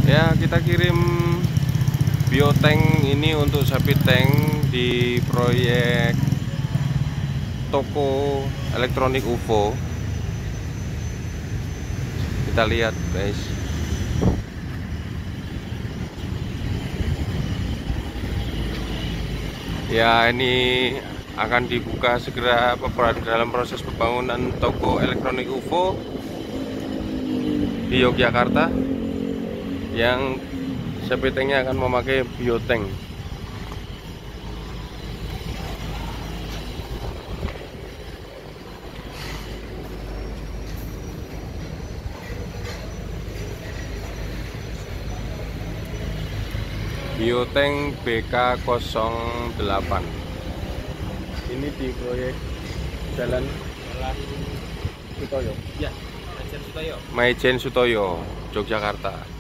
Ya, kita kirim biotank ini untuk sapi tank di proyek toko elektronik UFO. Kita lihat, guys. Ya, ini akan dibuka segera dalam proses pembangunan toko elektronik UFO di Yogyakarta, yang sapi tanknya akan memakai biotank. Biotank BK08 ini di proyek Jalan Sutoyo. Ya, Maijen Sutoyo. Maijen Sutoyo, Yogyakarta.